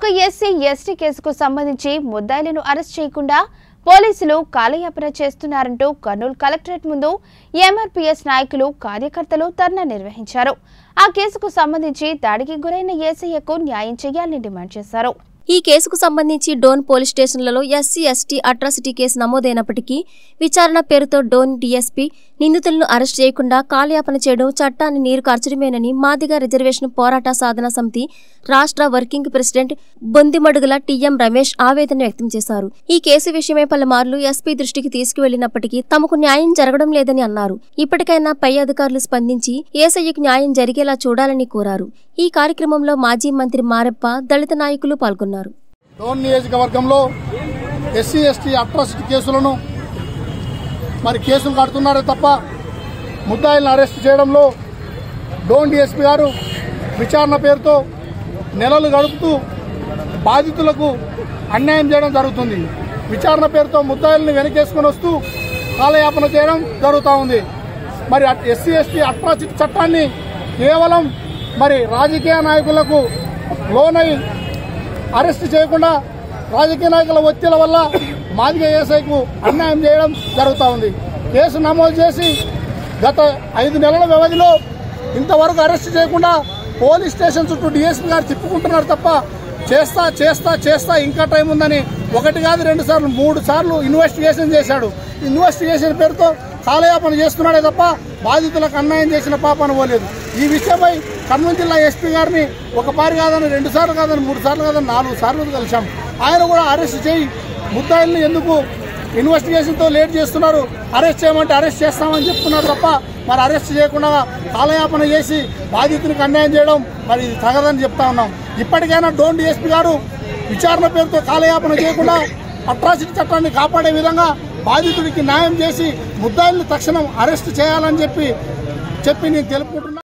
ఒక SC ST కేసుకు సంబంధించి ముద్దాయిలను అరెస్ట్ చేయకుండా పోలీసులు కాలయాపన చేస్తున్నారంటూ కర్నూలు కలెక్టరేట్ ముందు ఎంఆర్పీఎస్ నాయకులు కార్యకర్తలు ధర్నా నిర్వహించారు. ఆ కేసుకు సంబంధించి దాడికి గురైన ఏసయ్యకు న్యాయం చేయాలని డిమాండ్ చేశారు. ఈ కేసుకు సంబంధించి డోన్ పోలీస్ స్టేషన్లలో ఎస్సీ ఎస్టీ అట్రాసిటీ కేసు నమోదైనప్పటికీ విచారణ పేరుతో డోన్ డీఎస్పీ నిందితులను అరెస్ట్ చేయకుండా కాలయాపన చేయడం చట్టాన్ని నీరు కార్చడమేనని మాదిగ రిజర్వేషన్ పోరాట సాధన సమితి రాష్ట్ర working president Bondimadugula TM Ramesh ఆవేదన వ్యక్తం చేశారు. ఈ కేసు విషయమై పలుమార్లు ఎస్పీ దృష్టికి తీసుకువెళ్లినప్పటికీ తమకు న్యాయం జరగడం లేదని అన్నారు. ఇప్పటికైనా పై అధికారులు స్పందించి ఏసయ్యకు న్యాయం జరిగేలా చూడాలని కోరారు. ఈ కార్యక్రమంలో మాజీ మంత్రి మారెప్ప, దళిత నాయకులు పాల్గొన్నారు. డోన్ నియోజకవర్గంలో ఎస్సీ ఎస్టీ అట్రాసిటీ కేసులను కేసులు కడుతున్నారే తప్ప ముద్దాయిలను అరెస్ట్ చేయడంలో డోన్ డీఎస్పీ గారు విచారణ పేరుతో నెలలు గడుపుతూ బాధితులకు అన్యాయం చేయడం జరుగుతుంది. విచారణ పేరుతో ముద్దాయిలను వెనకేసుకొని వస్తూ కాలయాపన చేయడం జరుగుతూ ఉంది. ఎస్సీ ఎస్టీ అట్రాసిటీ చట్టాన్ని కేవలం రాజకీయ నాయకులకు లోనై అరెస్ట్ చేయకుండా రాజకీయ నాయకుల ఒత్తిళ్ల వల్ల మాదిగ ఏసైకు అన్యాయం చేయడం జరుగుతూ ఉంది. కేసు నమోదు చేసి గత 5 నెలల వ్యవధిలో ఇంతవరకు అరెస్ట్ చేయకుండా పోలీస్ స్టేషన్ చుట్టూ డీఎస్పీ గారు తిప్పుకుంటున్నారు తప్ప చేస్తా ఇంకా టైం ఉందని 1 కాదు 2 సార్లు 3 సార్లు ఇన్వెస్టిగేషన్ చేశాడు. ఇన్వెస్టిగేషన్ పేరుతో కాలయాపన చేస్తున్నాడే తప్ప బాధితులకు అన్యాయం చేసిన పాపన పోలేదు. ఈ విషయమై కర్నూలు జిల్లా ఎస్పీ గారిని 1 పారి కాదని 2 సార్లు కాదని 3 సార్లు కాదని 4 సార్లు కలిశాం. ఆయన కూడా అరెస్ట్ చేయి, ముద్దాయిల్ని ఎందుకు ఇన్వెస్టిగేషన్తో లేట్ చేస్తున్నారు, అరెస్ట్ చేయమంటే అరెస్ట్ చేస్తామని చెప్తున్నారు తప్ప అరెస్ట్ చేయకుండా కాలయాపన చేసి బాధితునికి అన్యాయం చేయడం ఇది తగదని చెప్తా ఉన్నాం. ఇప్పటికైనా డోన్ డీఎస్పీ గారు విచారణ పేరుతో కాలయాపన చేయకుండా అట్రాసిటీ చట్టాన్ని కాపాడే విధంగా బాధితుడికి న్యాయం చేసి ముద్దాయిల్ని తక్షణం అరెస్ట్ చేయాలని చెప్పి నేను తెలుపుకుంటున్నాను.